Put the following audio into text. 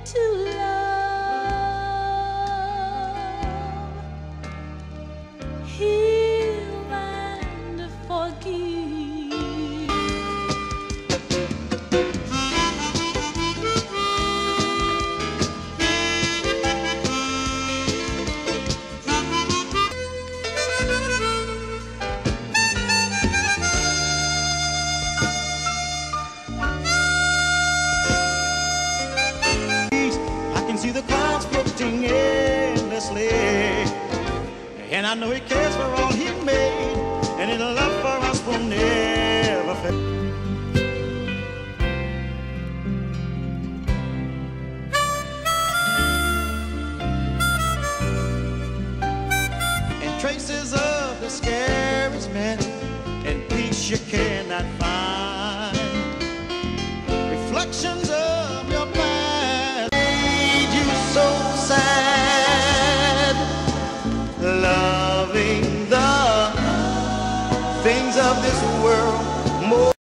to love, heal and forgive. See the clouds floating endlessly, and I know he cares for all he made, and his love for us will never fade. And traces of the scariest man, and peace you cannot find, reflections of your past, so sad, loving the things of this world more.